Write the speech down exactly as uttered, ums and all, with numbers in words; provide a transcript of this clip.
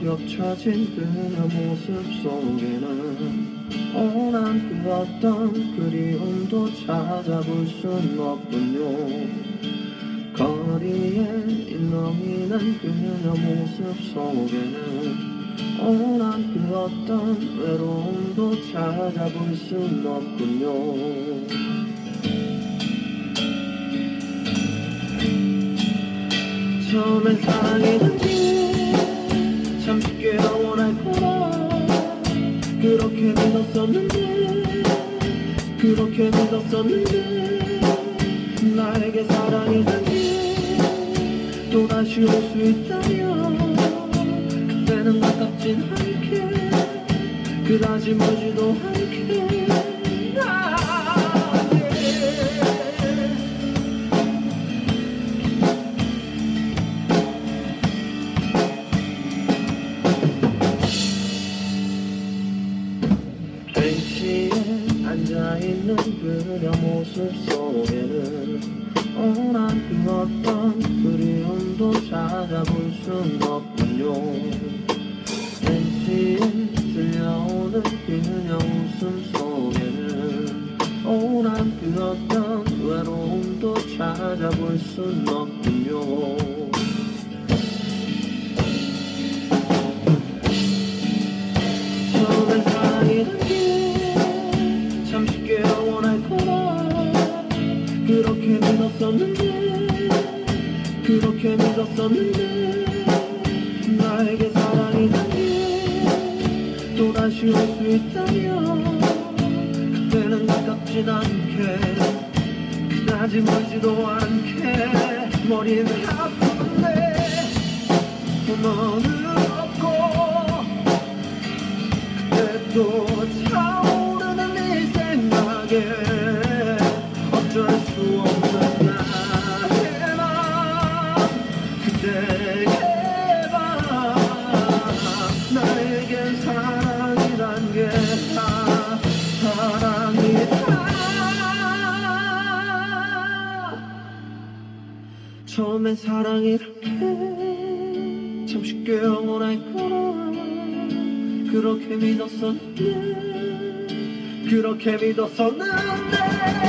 겹쳐진 그녀 모습 속에는 오난 그 어떤 그리움도 찾아볼 순 없군요. 거리에 일렁이는 그녀 모습 속에는 오난 그 어떤 외로움도 찾아볼 순 없군요. 처음엔 사랑이란 게 참 쉽게 영원할 거라 그렇게 믿었었는데 그렇게 믿었었는데 나에게 사랑이란 게 또다시 올 수 있다면 그때는 가깝진 않게 그다지 멀지도 않게 벤치에 앉아있는 그녀 모습 속에는 오난 그 어떤 그리움도 찾아볼 순 없군요. 벤치에 들려오는 그녀 웃음 속에는 오난 그 어떤 외로움도 찾아볼 순 없군요. 처음엔 사랑이란 게 참 쉽게 영원할 거라 그렇게 믿었었는데 그렇게 믿었었는데 나에게 사랑이란 게 또다시 올 수 있다면 그때는 가깝진 않게 그다지 멀지도 않게 머리는 아픈데 너는 없고 그때 또 차오르는 네 생각에 어쩔 수 없는 나의 맘 그대의 밤 나에겐 사랑이란 게 다 사랑이다. 처음엔 사랑이란 게 참 쉽게 영원할 거라 그렇게 믿었었는데 그렇게 믿었었는데